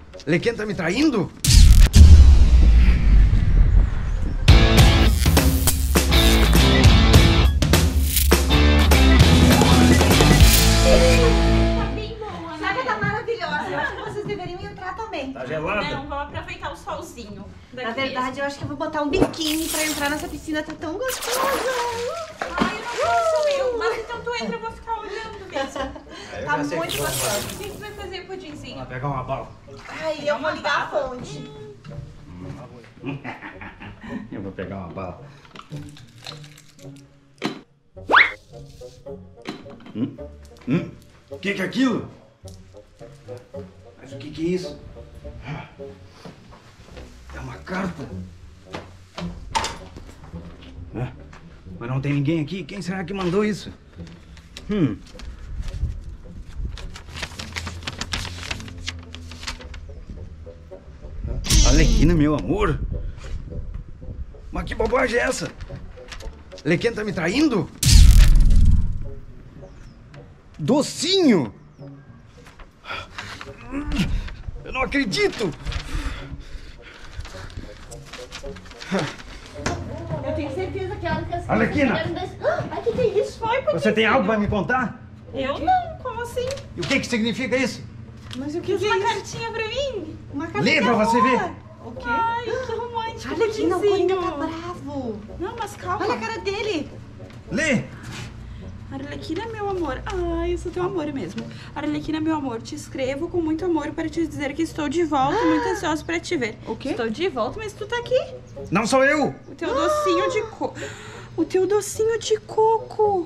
Lequena tá me traindo? Sabe, tá maravilhosa. Eu acho que vocês deveriam entrar também. Tá gelada? Não, vamos aproveitar o solzinho. Na verdade, eu acho que eu vou botar um biquíni pra entrar nessa piscina, tá tão gostosa. Ai, eu não posso, meu. Mas então tu entra, eu vou ficar olhando mesmo. Tá muito gostosa. O que tu vai fazer, pudinzinho? Vai pegar uma bala. Ai, eu vou ligar a fonte. Eu vou pegar uma bala. O que é aquilo? Mas o que é isso? É uma carta. Mas não tem ninguém aqui. Quem será que mandou isso? Arlequina, meu amor. Mas que bobagem é essa? Lequena tá me traindo? Docinho! Eu não acredito! Eu tenho certeza que a hora que as Arlequina! Ai, que é isso? Foi, pudinzinho. Você tem algo pra me contar? Eu não, como assim? E o que significa isso? Mas o que Quis é uma isso? cartinha pra mim? Uma carta Lê de pra você amor. ver. O quê? Ai, que romântico, Arlequina, o Coringa tá pudinzinho. bravo. Não, mas calma. Olha a cara dele. Lê! Arlequina, meu amor. Ai, eu sou teu amor mesmo. Arlequina, meu amor, te escrevo com muito amor para te dizer que estou de volta, muito ansiosa para te ver. O quê? Estou de volta, mas tu tá aqui. Não sou eu! O teu docinho de coco. O teu docinho de coco.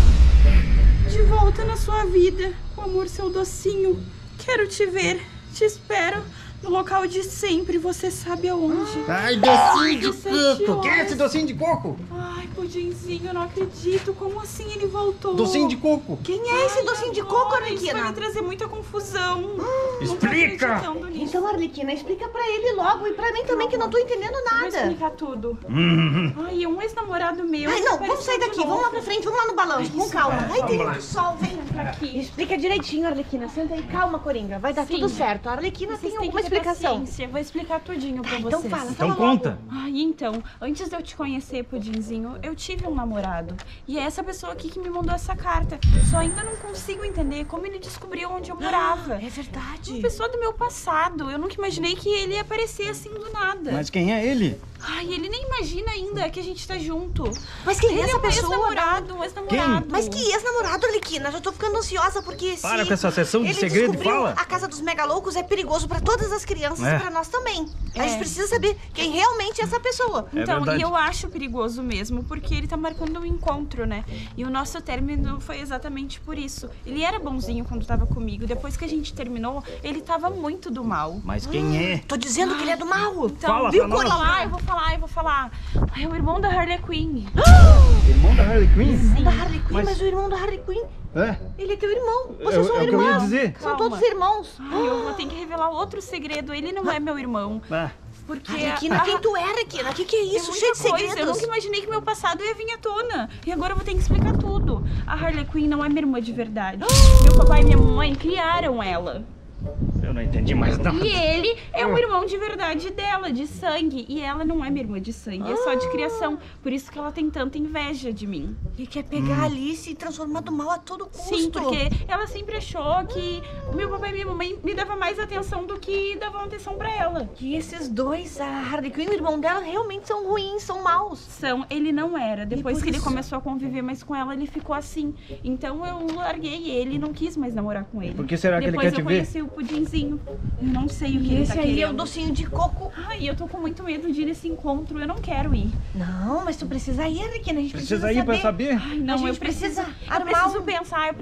De volta na sua vida. Com amor, seu docinho. Quero te ver. Te espero no local de sempre. Você sabe aonde. Ai, docinho de 17 coco! Quem é horas. esse docinho de coco? Ai, pudinzinho, eu não acredito. Como assim ele voltou? Docinho de coco! Quem é esse docinho de coco, Agora, isso vai me Arlequina? trazer muita confusão. Não tô Explica! acreditando nisso. Então, Arlequina, explica pra ele logo e pra mim também, que eu não tô entendendo Vou nada. explicar tudo. Ai, é um ex-namorado meu. Ai, não, vamos sair daqui, vamos lá pra frente, vamos lá no balanço, com calma. Ai, tem muito sol, vem. Aqui. Explica direitinho, Arlequina, senta aí, calma, Coringa, vai dar Sim. tudo certo. A Arlequina Vocês tem têm alguma que ter explicação. paciência. Vou explicar tudinho pra Então vocês. fala, Então fala conta! Ai, então, antes de eu te conhecer, Pudinzinho, eu tive um namorado. E é essa pessoa aqui que me mandou essa carta. Só ainda não consigo entender como ele descobriu onde eu morava. É verdade. Uma pessoa do meu passado. Eu nunca imaginei que ele ia aparecer assim do nada. Mas quem é ele? Ai, ele nem imagina ainda que a gente tá junto. Mas quem é Ele essa um pessoa? ex-namorado, um ex-namorado. Mas que ex-namorado, Arlequina? Já tô ficando ansiosa porque se Para com essa sessão de ele segredo e descobriu fala. a casa dos megaloucos é perigoso pra todas as crianças É. e pra nós também. A É. gente precisa saber quem realmente é essa pessoa. Então, verdade. e eu acho perigoso mesmo, porque ele tá marcando um encontro, né? E o nosso término foi exatamente por isso. Ele era bonzinho quando tava comigo. Depois que a gente terminou, ele tava muito do mal. Mas quem é? Tô dizendo que ele é do mal. Então, Fala viu, pra nós. Eu vou falar. Ai, é o irmão da Harley Quinn. Irmão da Harley Quinn? Da Harley Quinn, Mas- mas o irmão da Harley Quinn, É? ele é teu irmão. É Vocês são o que eu ia irmãos. dizer. São Calma. todos irmãos. Ai, eu vou ter que revelar outro segredo. Ele não é meu irmão. Ah, Porque Arlequina, quem tu é, Arlequina? O que é é isso? muita Cheio de coisa. Eu segredos. nunca imaginei que meu passado ia vir à tona. E agora eu vou ter que explicar tudo. A Harley Quinn não é minha irmã de verdade. Meu papai e minha mamãe criaram ela. eu não entendi mais nada. E ele é o irmão de verdade dela, de sangue. E ela não é minha irmã de sangue, é só de criação. Por isso que ela tem tanta inveja de mim. Ele quer pegar a Alice e transformar do mal a todo custo. Sim, porque ela sempre achou que meu papai e minha mamãe me davam mais atenção do que davam atenção pra ela. E esses dois, a Harley Quinn e o irmão dela, realmente são ruins, são maus. Ele não era. Depois por que ele isso? começou a conviver mais com ela, ele ficou assim. Então eu larguei ele e não quis mais namorar com ele. Por que será que ele Depois quer te eu ver? conheci o Pudinzinho. Eu não sei o que E ele esse tá aí querendo. é o docinho de coco. Ai, eu tô com muito medo de ir nesse encontro. Eu não quero ir. Não, mas tu precisa ir, Arlequina. A gente Precisa ir pra saber? Ai, não, A gente eu preciso armar um-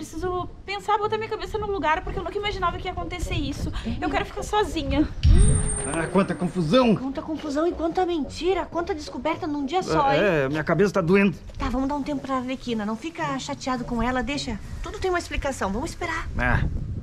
pensar, botar minha cabeça no lugar, porque eu nunca imaginava que ia acontecer isso. Eu quero ficar sozinha. Ah, quanta confusão. Quanta confusão e quanta mentira, quanta descoberta num dia só, hein? Minha cabeça tá doendo. Tá, vamos dar um tempo pra Arlequina. Não fica chateado com ela, deixa. Tudo tem uma explicação, vamos esperar. Ah,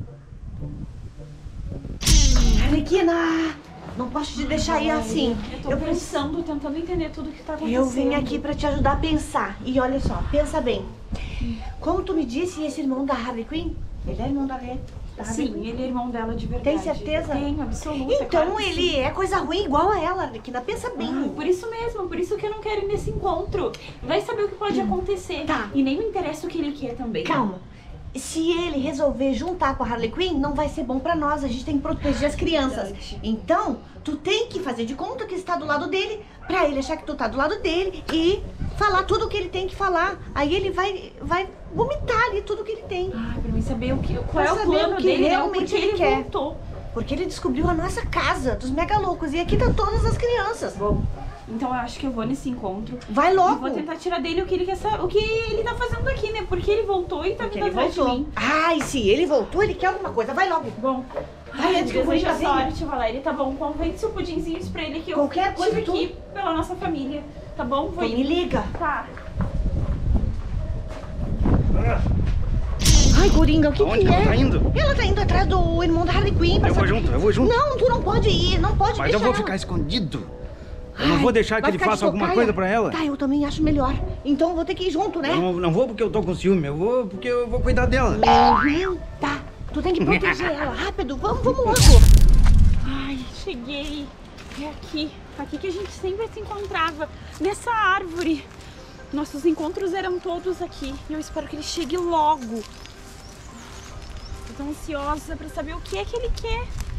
Arlequina, não posso te deixar ir assim. Eu tô pensando, tentando entender tudo que tá acontecendo. Eu vim aqui pra te ajudar a pensar. E olha só, pensa bem. Como tu me disse, esse irmão da Harley Quinn, ele é irmão da Harley. Sim, ele é irmão dela de verdade. Tem certeza? Tenho, absoluta. Então claro que ele sim. é coisa ruim igual a ela, Arlequina. Pensa bem. Por isso mesmo, por isso que eu não quero ir nesse encontro. Vai saber o que pode acontecer. Tá. E nem me interessa o que ele quer também. Calma. Se ele resolver juntar com a Harley Quinn, não vai ser bom pra nós. A gente tem que proteger as crianças. Verdade. Então, tu tem que fazer de conta que está do lado dele, pra ele achar que tu tá do lado dele e falar tudo o que ele tem que falar. Aí ele vai vomitar ali tudo o que ele tem. Ai, pra mim saber qual Pra é o saber plano o que dele, né? realmente Porque ele ele quer. voltou. Porque ele descobriu a nossa casa dos mega loucos. E aqui tá todas as crianças. Bom, então eu acho que eu vou nesse encontro. Vai E logo. vou tentar tirar dele o que ele quer saber, o que ele tá fazendo aqui, né? Porque ele voltou e tá Porque vindo ele atrás de voltou. mim. Ai, se ele voltou, ele quer alguma coisa. Vai logo. Bom, Vai, antes que eu vou deseja ir pra sorte, Valéria. Tá bom, convence o pudinzinho pra ele que eu Qualquer coisa estive aqui pela nossa família. Tá bom? Vou Tu me ir. liga. Tá. Ai, Coringa, o que Aonde que que é? ela tá indo? Ela tá indo atrás do irmão da Harley Quinn. pra Eu vou saber- junto, eu vou junto. Não, tu não pode ir, não pode Mas deixar eu vou ela. ficar escondido. Eu não Ai, vou deixar que vai ele ficar de faça alguma tocaia? coisa pra ela. Tá, eu também acho melhor. Então eu vou ter que ir junto, né? Eu não vou porque eu tô com ciúme, eu vou porque eu vou cuidar dela. Uhum. Tá, tu tem que proteger ela. Rápido, vamos logo. Ai, cheguei. É aqui. Aqui que a gente sempre se encontrava. Nessa árvore. Nossos encontros eram todos aqui. E eu espero que ele chegue logo. Tô tão ansiosa pra saber o que é que ele quer.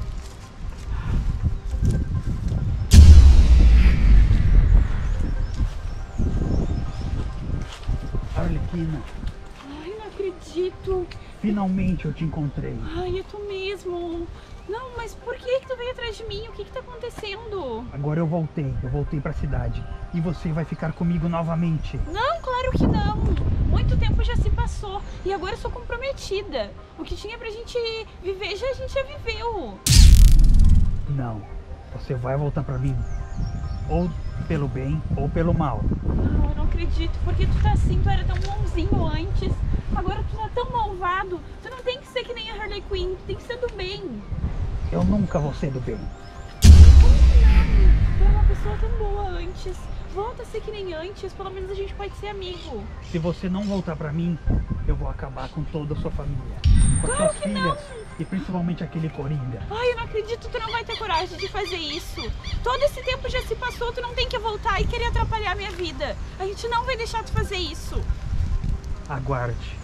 Arlequina, Ai, não acredito. finalmente eu te encontrei. Ai, é tu mesmo. Não, mas por que tu veio atrás de mim? O que tá acontecendo? Agora eu voltei pra cidade. E você vai ficar comigo novamente. Não, claro que não. Muito tempo já se passou. E agora eu sou comprometida. O que tinha pra gente viver, a gente já viveu. Não, você vai voltar pra mim. Ou pelo bem ou pelo mal. Não, eu não acredito. Porque tu tá assim, tu era tão bonzinho antes. Agora tu tá tão malvado. Tu não tem que ser que nem a Harley Quinn. Tu tem que ser do bem. Eu nunca vou ser do bem. Como que não? Tu era uma pessoa tão boa antes. Volta a ser que nem antes. Pelo menos a gente pode ser amigo. Se você não voltar pra mim, eu vou acabar com toda a sua família. Com as Claro suas que filhas. não. E principalmente aquele Coringa. Ai, eu não acredito, tu não vai ter coragem de fazer isso. Todo esse tempo já se passou, tu não tem que voltar e querer atrapalhar a minha vida. A gente não vai deixar tu fazer isso. Aguarde.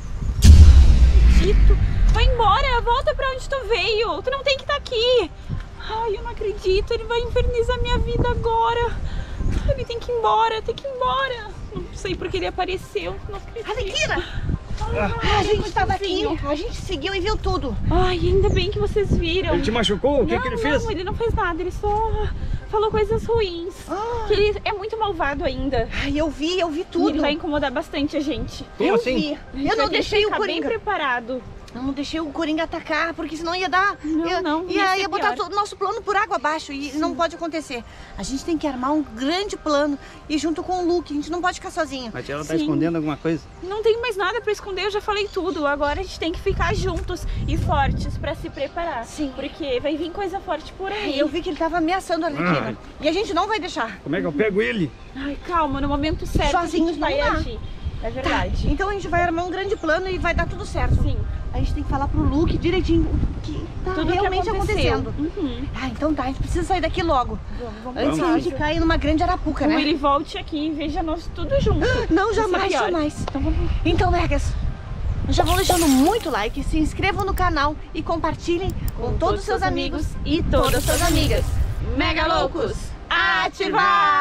Dito, vai embora, volta pra onde tu veio. Tu não tem que estar aqui. Ai, eu não acredito, ele vai infernizar minha vida agora. Ele tem que ir embora, tem que ir embora. Não sei porque ele apareceu, não acredito. Arlequina! Ai, A gente tava aqui, gostosinho. a gente seguiu e viu tudo. Ai, ainda bem que vocês viram. Ele te machucou? O que não, que ele fez? Não, ele não fez nada, ele só falou coisas ruins. Ah. Que ele é muito malvado ainda. Ai, eu vi E tudo. ele vai incomodar bastante a gente. Como eu assim? vi. A gente Eu não vai ter que deixei o ficar bem Coringa. preparado. Eu não deixei o Coringa atacar, porque senão ia dar. Não, ia ia ser botar pior. todo o nosso plano por água abaixo e não pode acontecer. A gente tem que armar um grande plano e junto com o Luke, a gente não pode ficar sozinho. Mas ela tá Sim. escondendo alguma coisa. Não tem mais nada pra esconder, eu já falei tudo. Agora a gente tem que ficar juntos e fortes pra se preparar. Sim. Porque vai vir coisa forte por aí. Eu vi que ele tava ameaçando a Arlequina. Ai. E a gente não vai deixar. Como é que eu pego ele? Ai, calma, no momento certo Sozinhos a gente vai não dá. agir. É verdade. Então a gente vai armar um grande plano e vai dar tudo certo. Sim. A gente tem que falar pro Luke direitinho o que tá Tudo realmente que aconteceu. acontecendo. Uhum. Ah, então tá, a gente precisa sair daqui logo. Vamos Antes que a lá. gente caia numa grande arapuca, Ou né? ele volte aqui e veja nós tudo junto. Não, Vai ser jamais, pior. jamais. Então vamos. Então, Vegas, já vão deixando muito like, se inscrevam no canal e compartilhem com todos os seus amigos e todas as suas amigas. Mega Loucos, ativar!